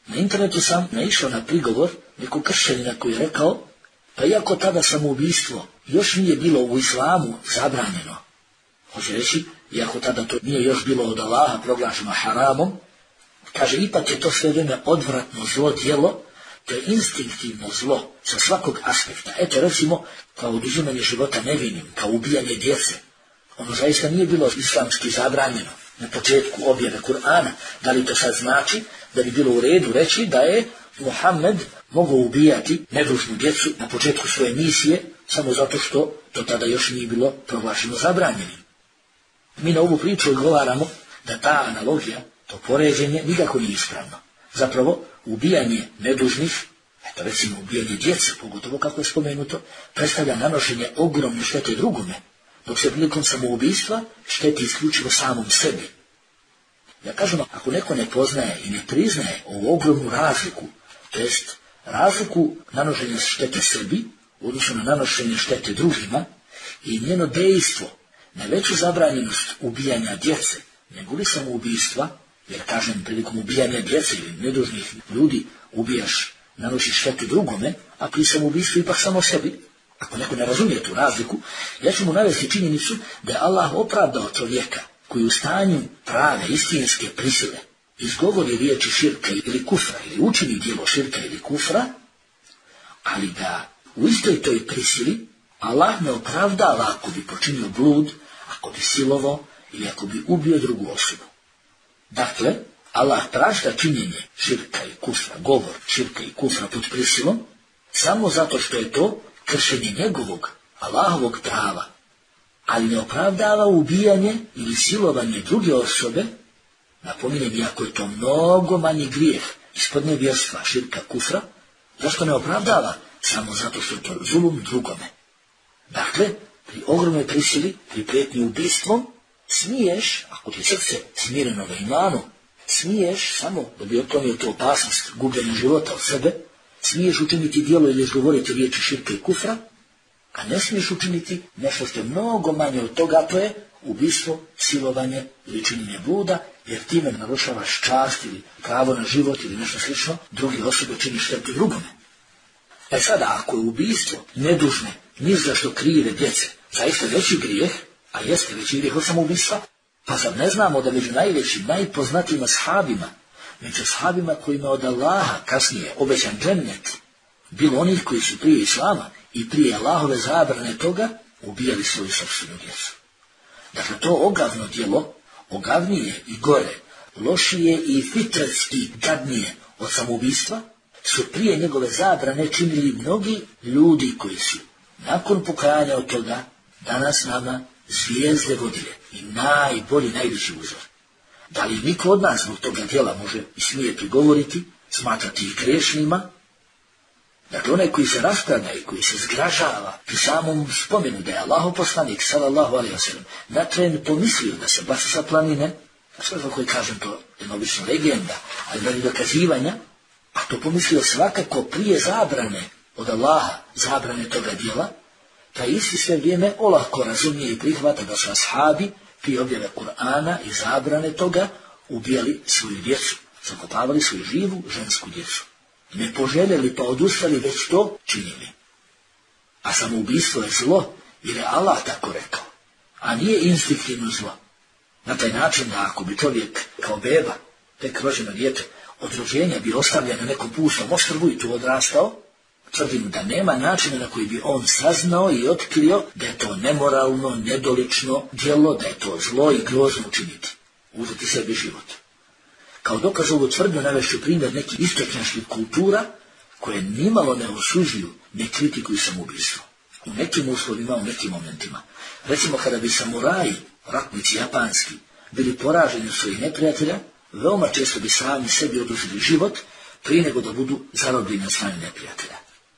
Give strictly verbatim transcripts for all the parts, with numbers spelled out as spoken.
Na internetu sam naišao na prigovor nekog kršćanina koji je rekao, pa iako tada samoubistvo još nije bilo u islamu zabranjeno, hoće reći, iako tada to nije još bilo od Allaha proglašeno haramom, kaže, ipak je to sve vrijeme odvratno zlo djelo, to je instinktivno zlo sa svakog aspekta. Eto, recimo, kao oduzimanje života nevinim, kao ubijanje djece. Ono zaista nije bilo islamski zabranjeno na početku objave Kur'ana. Da li to sad znači da bi bilo u redu reći da je Muhammed mogao ubijati nedužnu djecu na početku svoje misije samo zato što to tada još nije bilo proglašeno zabranjenim. Mi na ovu priču odgovaramo da ta analogija, to poređenje, nikako nije ispravno. Zapravo, ubijanje nedužnih, eto recimo ubijanje djece, pogotovo kako je spomenuto, predstavlja nanošenje ogromne štete drugome, dok se prilikom samoubistva šteti isključivo samom sebi. Ja kažem, ako neko ne poznaje i ne priznaje ovu ogromnu razliku, to jest razliku nanošenja štete sebi, u odnosu na nanošenje štete drugima, i njeno dejstvo na veću zabranjenost ubijanja djece, nego li samoubistva, jer kažem, prilikom ubijanja djece ili nedužnih ljudi ubijaš, nanošiš štetu drugome, a pri samoubistvu ipak samo sebi. Ako neko ne razumije tu razliku, ja ću mu navesti činjenicu da je Allah opravdao čovjeka koji u stanju prave, istinske prisile izgovori riječi širka ili kufra, ili učini djelo širka ili kufra, ali da u istoj toj prisili Allah ne opravdava ako bi počinio blud, ako bi silovao ili ako bi ubio drugu osobu. Dakle, Allah prašta činjenje širka i kufra, govor širka i kufra pod prisilom, samo zato što je to kršenje njegovog, Allahovog prava, ali ne opravdava ubijanje ili silovanje druge osobe, napominjem, iako je to mnogo manji grijeh ispod nevjerstva, širka, kufra, zašto ne opravdava? Samo zato što je to zulum drugome. Dakle, pri ogromnoj prisili, pri prijetnji ubistvom, smiješ, ako ti srce smireno na imanu, smiješ samo da bi otklonio tu opasnost gubljenja života od sebe, smiješ učiniti djelo ili izgovoriti riječi širka i kufra, a ne smiješ učiniti nešto što je mnogo manje od toga, to je ubistvo, silovanje ili činjenje bluda, jer time narušavaš čast ili pravo na život ili nešto slično, drugi osobe čini štetu drugome. E sada, ako je ubistvo nedužne, ni za što krive djece, zaista veći grijeh, a jeste veći grijeh od samoubistva, pa zar ne znamo da među najvećim, najpoznatijim ashabima, među ashabima kojima od Allaha kasnije obećan džennet, bilo onih koji su prije islama i prije Allahove zabrane toga ubijali svoju sopstvenu djecu. Dakle, to ogavno djelo, ogavnije i gore, lošije i fitretski gadnije od samoubistva, su prije njegove zabrane činili mnogi ljudi koji su, nakon pokajanja od toga, danas nama zvijezde vodilje i najbolji, najveći uzor. Da li niko od nas zbog toga djela može i smije prigovoriti, smatrati ih grešnima? Dakle, onaj koji se raspravlja i koji se zgražava pri samom spomenu da je Allahov poslanik, sallallahu alejhi ve sellem, na tren pomislio da se baca sa planine, a sve za koji kažem to je obično legenda, ali radi dokazivanja, a to pomislio svakako prije zabrane od Allaha, zabrane toga djela, taj isti sve vrijeme olako razumije i prihvata da su ashabi prije objave Kur'ana i zabrane toga ubijali svoju djecu, zakopavali svoju živu žensku djecu. Ne poželjeli pa odustali, već to činili. A samoubistvo je zlo, jer je Allah tako rekao, a nije instinktivno zlo. Na taj način da ako bi čovjek kao beba, tek rođeno dijete, od rođenja bi ostavljen na nekom pustom ostrvu i tu odrastao, tvrdim da nema načina na koji bi on saznao i otkrio da je to nemoralno, nedolično djelo, da je to zlo i grozno učiniti, uzeti sebi život. Kao dokaz ovu tvrdnju navešću primjer nekih istočnjačkih kultura koje nimalo ne osuđuju, ne kritikuju samoubistvo. U nekim uslovima, u nekim momentima. Recimo, kada bi samuraji, ratnici japanski, bili poraženi od svojih neprijatelja, veoma često bi sami sebi oduzeli život prije nego da budu zarobljeni od strane neprijatelja.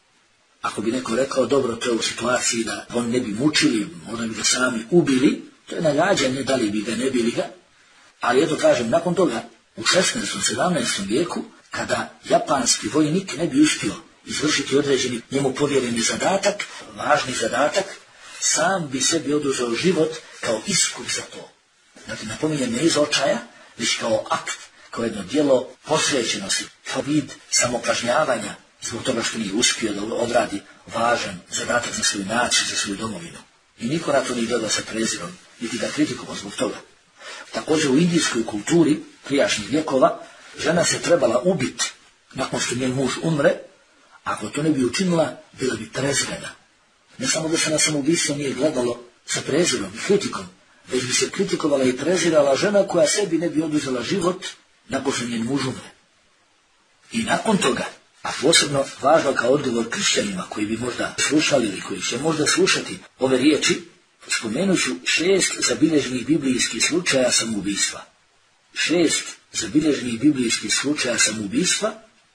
Ako bi neko rekao, dobro, to je u situaciji da on ne bi mučili, možda bi ga sami ubili, to je nagađanje, da li bi ga, ne bili ga, ali eto kažem, nakon toga, u šesnaestom sedamnaestom vijeku, kada japanski vojnik ne bi uspio izvršiti određeni njemu povjereni zadatak, važni zadatak, sam bi sebi oduzeo život kao iskup za to. Dakle, napominjem, ne iz očaja, već kao akt, kao jedno djelo posvećenosti, kao vid samokažnjavanja zbog toga što nije uspio da odradi važan zadatak za svoju naciju, za svoju domovinu. I niko na to nije gledao sa prezirom, niti ga kritikovao zbog toga. Također u indijskoj kulturi prijašnjih vjekova žena se trebala ubiti nakon što njen muž umre. Ako to ne bi učinila, bila bi prezrena. Ne samo da se na samoubistvo nije gledalo sa prezirom i kritikom, već bi se kritikovala i prezirala žena koja sebi ne bi oduzela život nakon što njen muž umre. I nakon toga, a posebno važno kao odgovor kršćanima koji bi možda slušali ili koji će možda slušati ove riječi, spomenut ću šest zabilježenih biblijskih slučaja samoubistva. Šest zabilježenih biblijskih slučaja samoubistva,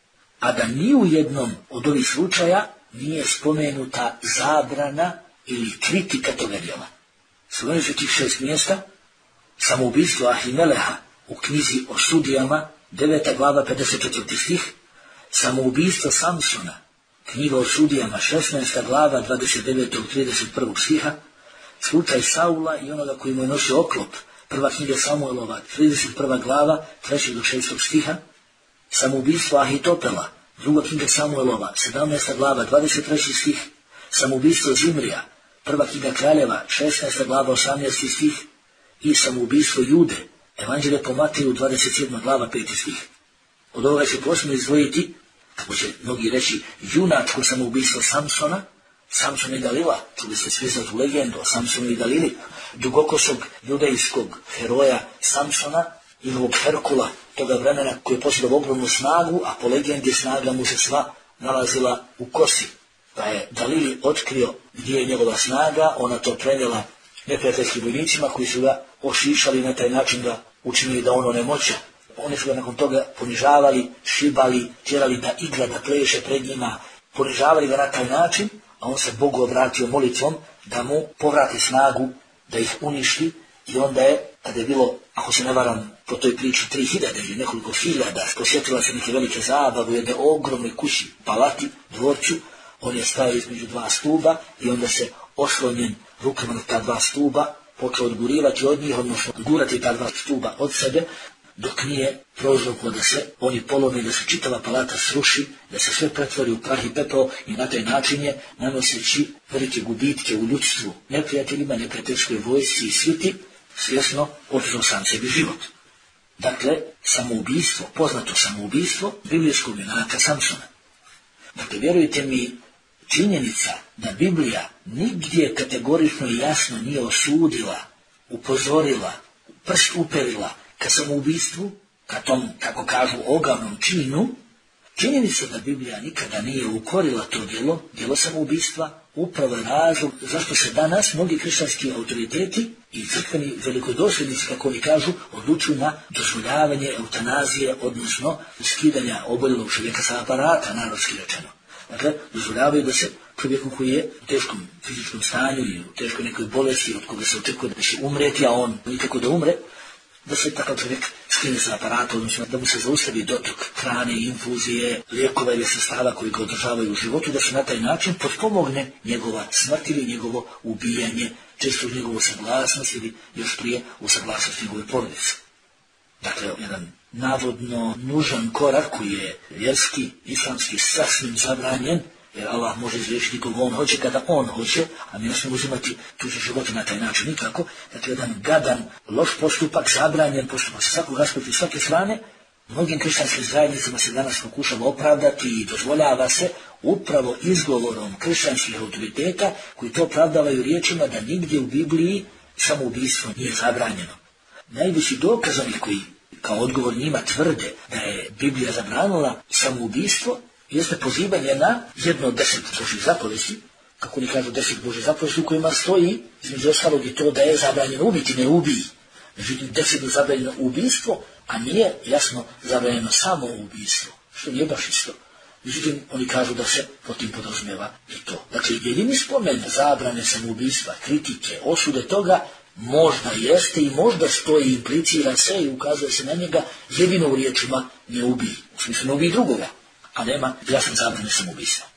a da ni u jednom od ovih slučaja nije spomenuta zabrana ili kritika toga djela. Spomenut ću tih šest mjesta: samoubistvo Ahimeleha u knjizi o sudijama, deveta glava, pedeset četvrti stih, samoubistvo Samsona, knjiga o sudijama, šesnaesta glava, dvadeset devetog do trideset prvog stiha, slučaj Saula i onoga koji mu je nosio oklop, prva knjiga Samuelova, trideset prva glava, trećeg do šestog stiha, samoubistvo Ahitopela, druga knjiga Samuelova, sedamnaesta glava, dvadeset treći stih, samoubistvo Zimrija, prva knjiga Kraljeva, šesnaesta glava, osamnaesti stih, i samoubistvo Jude, Evanđelje po Mateju, dvadeset sedma glava, peti stih. Od ovoga će posebno izdvojiti, kako će mnogi reći, junačko samoubistvo Samsona, Samson i Dalila, čuli ste svi za tu legendu o Samsonu i Dalili, dugokosog judejskog heroja Samsona i novog Herkula, toga vremena koji je posjedao ogromnu snagu, a po legendi snaga mu se sva nalazila u kosi. Pa je Dalili otkrio gdje je njegova snaga, ona to prenijela neprijateljskim vojnicima koji su ga ošišali na taj način da učinili da ono nemoća. Oni su ga nakon toga ponižavali, šibali, tjerali da igra, da pleše pred njima, ponižavali ga na taj način, a on se Bogu obratio molitvom da mu povrati snagu, da ih uništi. I onda je, kada je bilo, ako se ne varam, po toj priči tri hiljade ili nekoliko hiljada, posjetila se neke velike zabave u jedne ogromnoj kući, palati, dvorcu, on je stavio između dva stuba i onda se oslonjen rukama na ta dva stuba počeo odgurivati od njih, odnosno gurati ta dva stuba od sebe, dok nije prouzrokovao da se oni polome, da se čitava palata sruši, da se sve pretvori u prah i pepeo, i na taj način je, nanoseći velike gubitke u ljudstvu, neprijateljima, neprijateljskoj vojsci i sviti, svjesno oduzeo sam sebi život. Dakle, samoubistvo, poznato samoubistvo biblijskog junaka Samsona. Dakle, vjerujte mi, činjenica da Biblija nigdje kategorično i jasno nije osudila, upozorila, prst uperila ka samoubistvu, ka tom, kako kažu, ogavnom činu, činjenica da Biblija nikada nije ukorila to djelo, djelo samoubistva, upravo je razlog zašto se danas mnogi kršćanski autoriteti i crkveni velikodosljednici, kako oni kažu, odlučuju na dozvoljavanje eutanazije, odnosno skidanja oboljelog čovjeka sa aparata, narodski rečeno. Dakle, dozvoljavaju da se čovjeku koji je u teškom fizičkom stanju i u teškoj nekoj bolesti od koga se očekuje da će umreti, a on nikako da umre, da se takav čovjek skine sa aparata, odnosno da mu se zaustavi dotok hrane, infuzije, lijekova ili sredstava koji ga održavaju u životu, da se na taj način potpomogne njegova smrt ili njegovo ubijanje, često uz njegovu saglasnost ili još prije u saglasnost njegove porodice. Dakle, jedan navodno nužan korak koji je vjerski, islamski sasvim zabranjen, jer Allah može izriješiti koga on hoće kada on hoće, a mi ne smijemo uzimati tuđe živote na taj način nikako. Dakle, jedan gadan, loš postupak, zabranjen postupak sa svakog aspekta i svake strane, mnogim kršćanskim zajednicama se danas pokušava opravdati i dozvoljava se upravo izgovorom kršćanskih autoriteta koji to opravdavaju riječima da nigdje u Bibliji samoubistvo nije zabranjeno. Najveći dokaz onih koji kao odgovor njima tvrde da je Biblija zabranila samoubistvo jeste pozivanje na jedno od deset Božjih zapovesti, kako oni kažu deset Božjih zapovesti, u kojima stoji, između ostalog, i to da je zabranjeno ubiti, ne ubiji. Međutim, deset je zabranjeno ubijstvo, a nije jasno zabranjeno samo ubijstvo, što nije baš isto. Međutim, oni kažu da se po tim podrazumijeva i to. Dakle, jedini spomen zabrane samoubistva, kritike, osude toga, možda jeste i možda stoji, implicira se i ukazuje se na njega jedino u riječima ne ubiji. U smislu ne ubiji drugoga, a nema jasne zabrane samoubistva.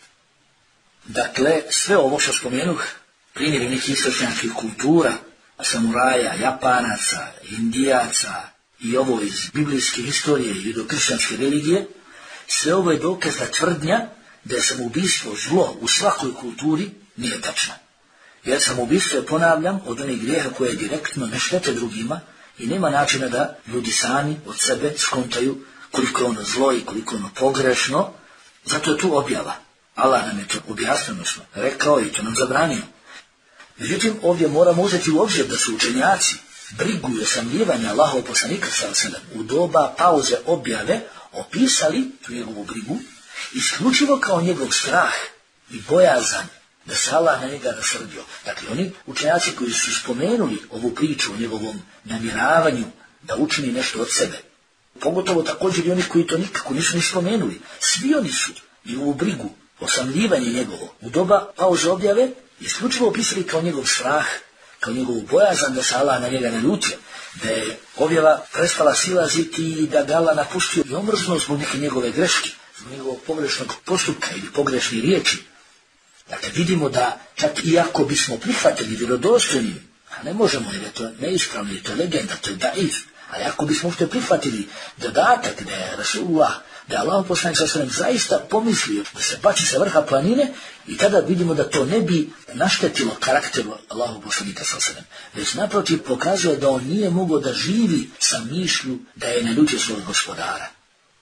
Dakle, sve ovo što spomenuh, primjeri nekih istočnjačkih kultura, samuraja, Japanaca, Indijaca i ovo iz biblijske historije i do kršćanske religije, Sve ovo je dokaz da tvrdnja da je samoubistvo zlo u svakoj kulturi nije tačna. Jer samoubistvo je, ponavljam, od onih grijeha koje direktno ne štete drugima i nema načina da ljudi sami od sebe skontaju koliko je ono zlo i koliko je ono pogrešno. Zato je tu objava. Allah nam je to objasnio, odnosno rekao i to nam zabranio. Međutim, ovdje moramo uzeti u obzir da su učenjaci brigu i osamljivanje Allahovog poslanika sallallahu alejhi ve sellem u doba pauze objave opisali tu njegovu brigu isključivo kao njegov strah i bojazan da se Allah na njega rasrdio. Dakle, oni učenjaci koji su spomenuli ovu priču o njegovom namjeravanju da učini nešto od sebe, pogotovo također i oni koji to nikako nisu ni spomenuli, svi oni su i ovu brigu, osamljivanje njegovo u doba pauze objave isključivo opisali kao njegov strah, kao njegovu bojazan da se Allah na njega naljutio, da je objava prestala silaziti i da ga Allah napustio i omrznuo zbog neke njegove greške, zbog njegovog pogrešnog postupka ili pogrešnih riječi. Dakle, vidimo da čak i ako bismo prihvatili vjerodostojnim, a ne možemo jer je to neispravno, je to legenda, to je daif, ali ako bismo uopšte prihvatili dodatak da je Rasulullah, da je Allah poslanik sallallahu alejhi ve sellem zaista pomislio da se baci sa vrha planine, i tada vidimo da to ne bi naštetilo karakteru Allahu poslanika sallallahu alejhi ve sellem, već naprotiv pokazuje da on nije mogao da živi sa mišlju da je naljutio svog gospodara.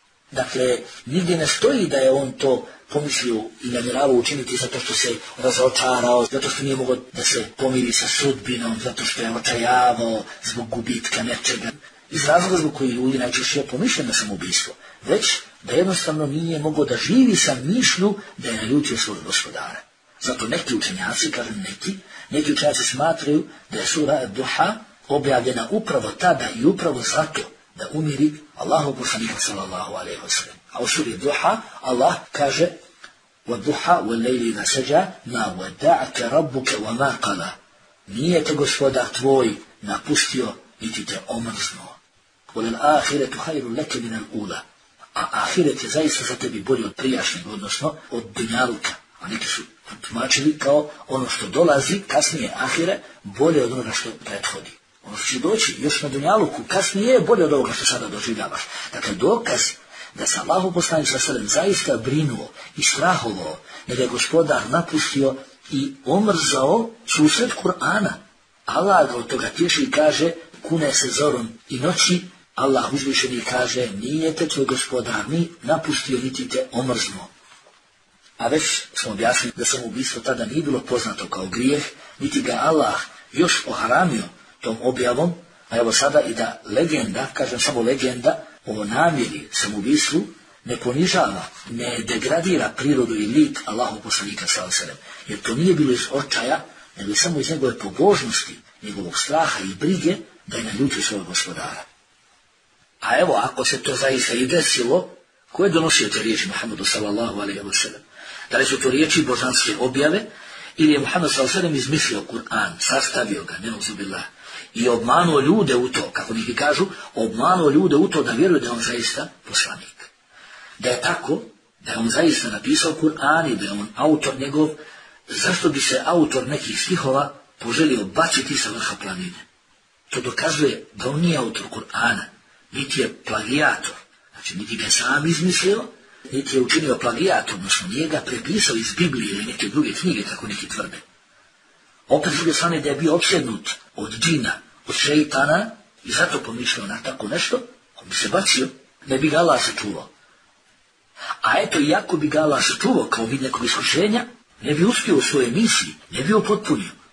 Dakle, nigdje ne stoji da je on to pomislio i namjeravao učiniti zato što se razočarao, zato što nije mogao da se pomiri sa sudbinom, zato što je očajavao zbog gubitka nečega, iz razloga zbog koji ljudi najčešće pomišljaju na samoubistvo, već da jednostavno nije mogao da živi sa mišlju da je naljutio svog gospodara. Zato neki učenjaci, kažem neki, neki učenjaci smatraju da je sura Duha objavljena upravo tada i upravo zato da umiri Allahu poslanika sallallahu alejhi ve sellem. A u suri Duha Allah kaže: وَالضُّحَا وَاللَّيْلِ إِذَا سَجَى مَا وَدَّعَكَ رَبُّكَ وَمَا قَلَى. Nije te gospodar tvoj napustio, niti te omrznuo. وَلَلْآخِرَةُ خَيْرٌ لَكَ مِنَ الْأُولَى. A ahiret je zaista za tebi bolji od prijašnjeg, odnosno od dunjaluka. A neki su tumačili kao ono što dolazi kasnije, ahire, bolje od onoga što prethodi. Ono što će doći još na dunjaluku kasnije je bolje od ovoga što sada doživljavaš. Dakle, dokaz da se Allahu poslanik sallallahu alejhi ve sellem zaista brinuo i strahovao da ga je gospodar napustio i omrzao susret Kur'ana. Allah ga od toga tješi i kaže: kune se zorom i noći. Allah uzvišeni kaže: nije te tvoj gospodar ni napustio, niti te omrznuo. A već smo objasnili da samoubistvo tada nije bilo poznato kao grijeh, niti ga Allah još oharamio tom objavom, a evo sada i da legenda, kažem samo legenda, o namjeri samoubistvu ne ponižava, ne degradira prirodu i lik Allahu poslanika sallallahu alejhi ve sellem, jer to nije bilo iz očaja, nego samo iz njegove pobožnosti, njegovog straha i brige da je naljutio svog gospodara. A evo, ako se to zaista i desilo, ko je donosio te riječi Muhammedu sallallahu alejhi ve sellem? Da li su to riječi božanske objave, ili je Muhammed sallallahu alejhi ve sellem izmislio Kur'an, sastavio ga, neuzubillah, i obmanuo ljude u to, kako neki kažu, obmanuo ljude u to da vjeruju da je on zaista poslanik. Da je tako, da je on zaista napisao Kur'an i da je on autor njegov, zašto bi se autor nekih stihova poželio baciti sa vrha planine? To dokazuje da on nije autor Kur'ana, niti je plagijator, znači niti ga sam izmislio, niti je učinio plagijator, odnosno nije ga prepisao iz Biblije ili neke druge knjige, kako neki tvrde. Opet s druge strane da je bio opsjednut od džina, od šeitana i zato pomišljao na tako nešto, on bi se bacio, ne bi ga Allah sačuvao. A eto, iako bi ga Allah sačuvao kao vid nekog iskušenja, ne bi uspio u svojoj misiji, ne bi upotpunio.